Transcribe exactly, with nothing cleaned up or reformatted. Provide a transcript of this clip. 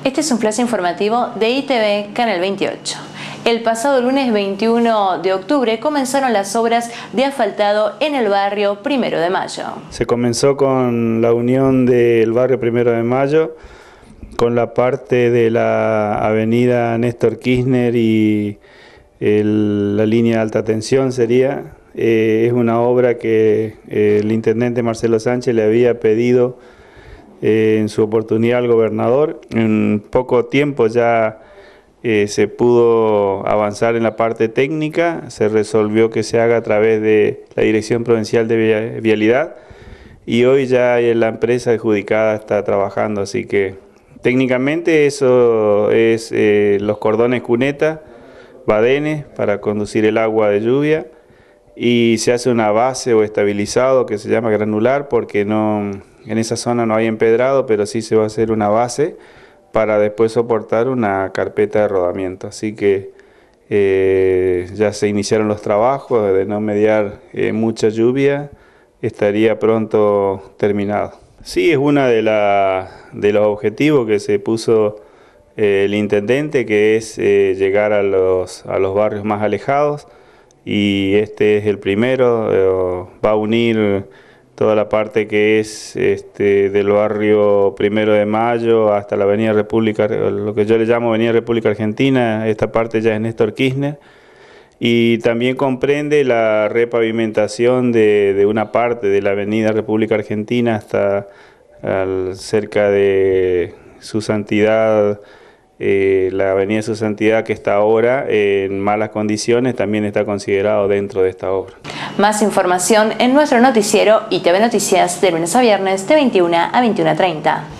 Este es un flash informativo de I T V Canal veintiocho. El pasado lunes veintiuno de octubre comenzaron las obras de asfaltado en el barrio Primero de Mayo. Se comenzó con la unión del barrio Primero de Mayo con la parte de la avenida Néstor Kirchner y el, la línea de alta tensión sería. Eh, es una obra que eh, el intendente Marcelo Sánchez le había pedido eh, en su oportunidad al gobernador. En poco tiempo ya eh, se pudo avanzar en la parte técnica, se resolvió que se haga a través de la Dirección Provincial de Vialidad y hoy ya la empresa adjudicada está trabajando, así que técnicamente eso es eh, los cordones cuneta, badenes para conducir el agua de lluvia, y se hace una base o estabilizado que se llama granular porque no, en esa zona no hay empedrado, pero sí se va a hacer una base para después soportar una carpeta de rodamiento. Así que eh, ya se iniciaron los trabajos, de no mediar eh, mucha lluvia, estaría pronto terminado. Sí, es uno de, la, de los objetivos que se puso eh, el intendente, que es eh, llegar a los, a los barrios más alejados. Y este es el primero, eh, va a unir toda la parte que es este, del barrio Primero de Mayo hasta la Avenida República, lo que yo le llamo Avenida República Argentina. Esta parte ya es Néstor Kirchner, y también comprende la repavimentación de, de una parte de la Avenida República Argentina hasta al, cerca de Su Santidad. Eh, la Avenida Su Santidad, que está ahora en malas condiciones, también está considerado dentro de esta obra. Más información en nuestro noticiero I T V Noticias de lunes a viernes de veintiuna a veintiuna treinta.